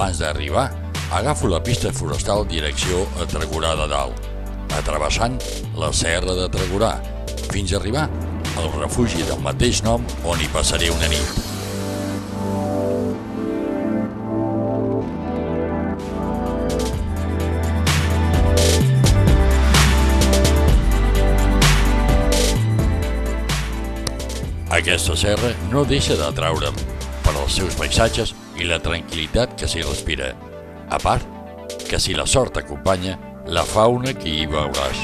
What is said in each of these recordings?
Abans d'arribar, agafo la pista forestal direcció a Tregurà de Dalt, atrevessant la serra de Tregurà, fins a arribar al refugi del mateix nom on hi passaré una nit. Aquesta serra no deixa d'atraure'm per als seus paisatges i la tranquil·litat que s'hi respira. A part, que si la sort t'acompanya, la fauna que hi veuràs.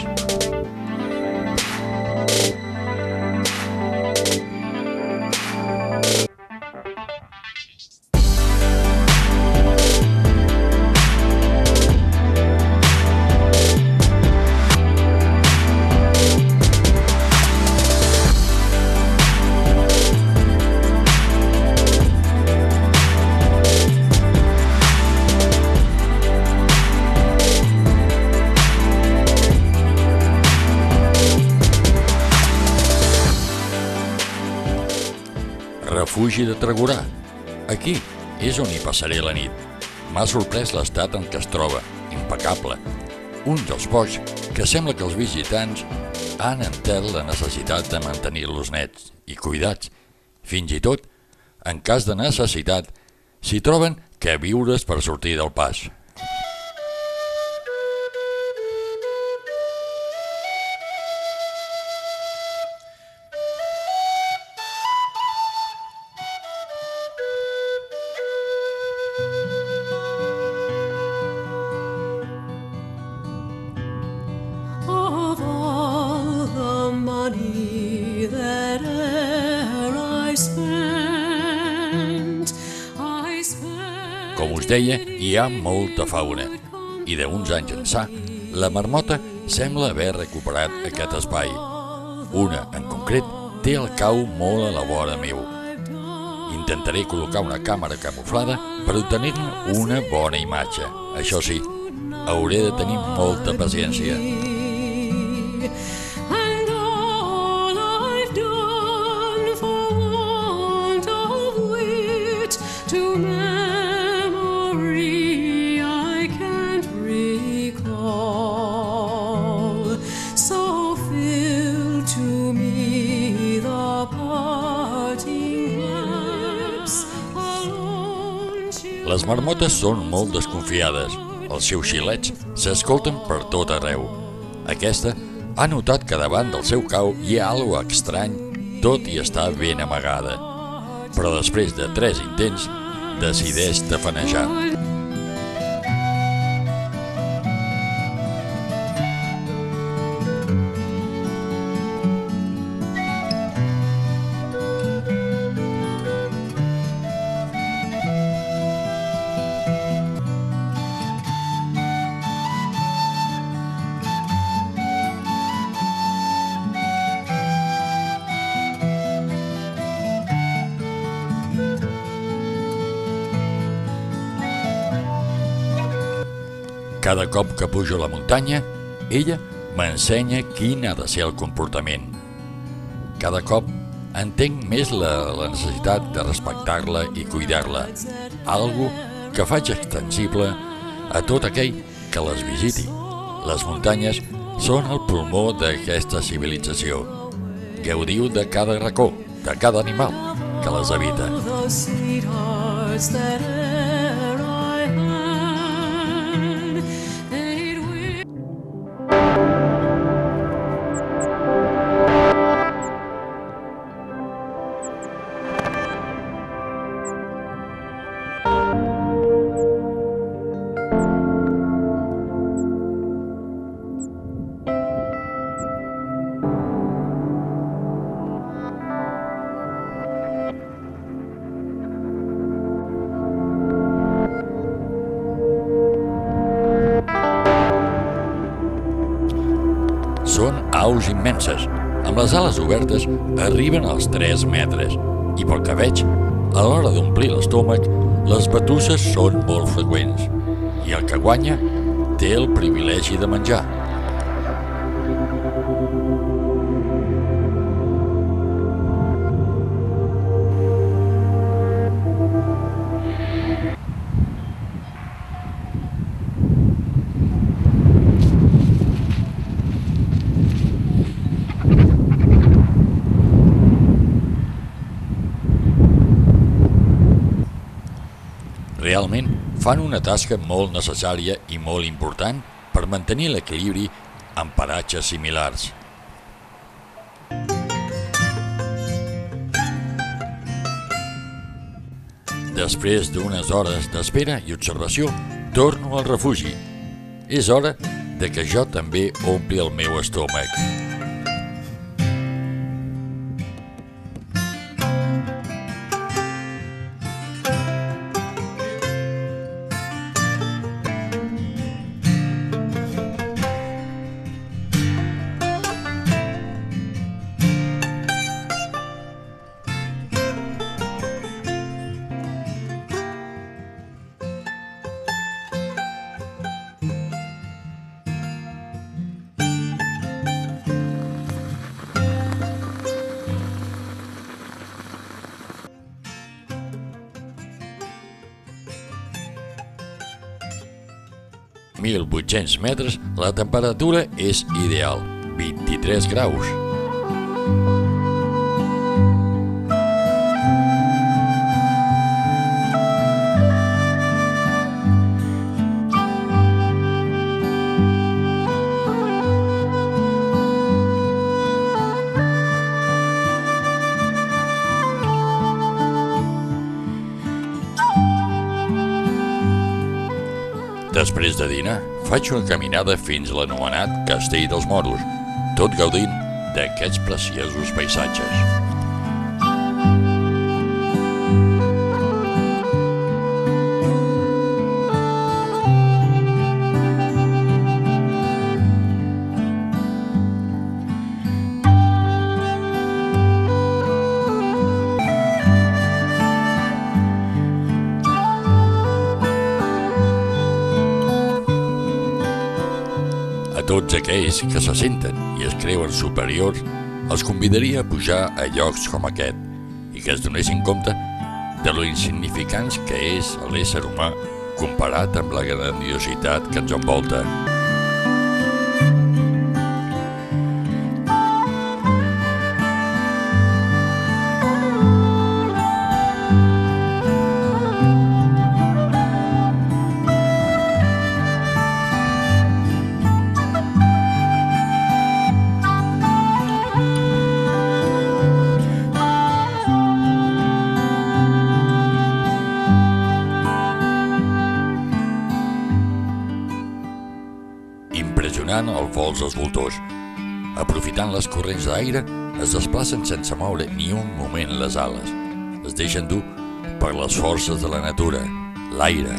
Refugi de Tregurà. Aquí és on hi passaré la nit. M'ha sorprès l'estat en què es troba, impecable. Un dels pocs que sembla que els visitants han entès la necessitat de mantenir-los nets i cuidats. Fins i tot, en cas de necessitat, s'hi troben queviures per sortir del pas. Com us deia, hi ha molta fauna i d'uns anys ençà, la marmota sembla haver recuperat aquest espai. Una, en concret, té el cau molt a la vora meu. Intentaré col·locar una càmera camuflada per obtenir-ne una bona imatge. Això sí, hauré de tenir molta paciència. Les marmotes són molt desconfiades. Els seus xilets s'escolten per tot arreu. Aquesta ha notat que davant del seu cau hi ha alguna cosa estrany, tot i estar ben amagada. Però després de 3 intents, decideix tafanejar. Cada cop que pujo a la muntanya, ella m'ensenya quin ha de ser el comportament. Cada cop entenc més la necessitat de respectar-la i cuidar-la, algo que faig extensible a tot aquell que les visiti. Les muntanyes són el pulmó d'aquesta civilització. Gaudiu de cada racó, de cada animal que les habita. Són aus immenses. Amb les ales obertes arriben als 3 metres i pel que veig, a l'hora d'omplir l'estómac, les batusses són molt freqüents i el que guanya té el privilegi de menjar. Realment fan una tasca molt necessària i molt important per mantenir l'equilibri en paratges similars. Després d'unes hores d'espera i observació, torno al refugi. És hora de que jo també ompli el meu estómac. A 1.800 metres la temperatura és ideal, 23 graus. Després de dinar, faig una caminada fins a l'anomenat Castell dels Moros, tot gaudint d'aquests preciosos paisatges. Tots aquells que se senten i es creuen superiors, els convidaria a pujar a llocs com aquest i que es donessin compte de lo insignificants que és l'ésser humà comparat amb la grandiositat que ens envolta. Impressionant el vol dels voltors. Aprofitant les corrents d'aire, es desplacen sense moure ni un moment les ales. Es deixen dur per les forces de la natura, l'aire.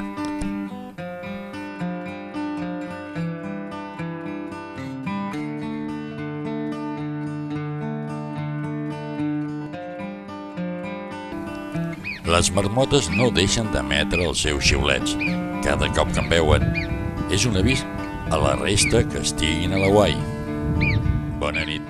Les marmotes no deixen d'emetre els seus xiulets. Cada cop que em veuen, és un avís a la resta que estiguin a l'Hawaii. Bona nit.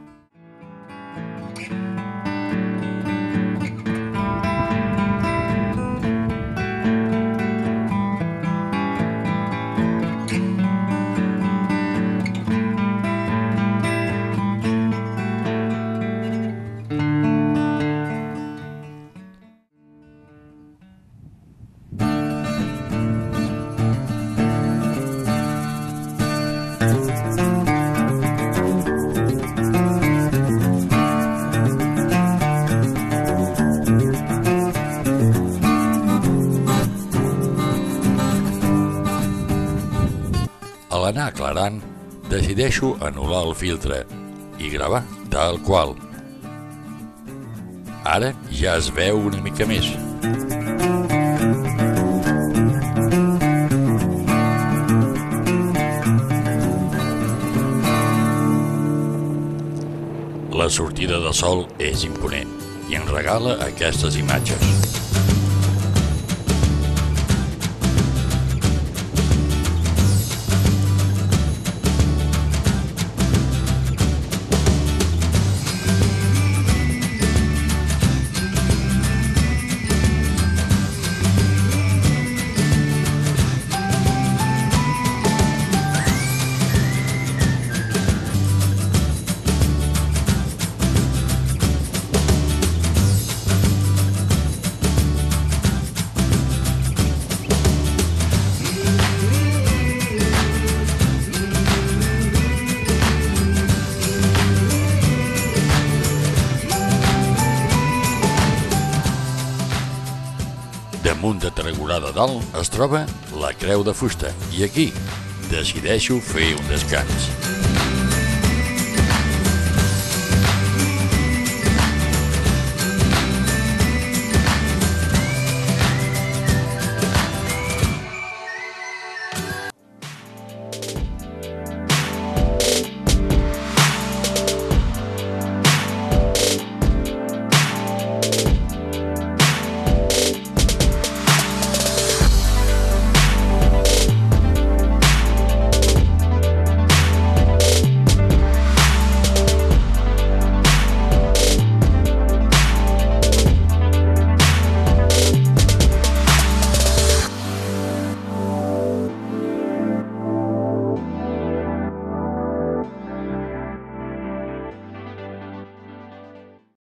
A l'anar aclarant, decideixo anul·lar el filtre i gravar tal qual. Ara ja es veu una mica més. La sortida de sol és imponent i em regala aquestes imatges. a dalt es troba la creu de fusta i aquí decideixo fer un descans.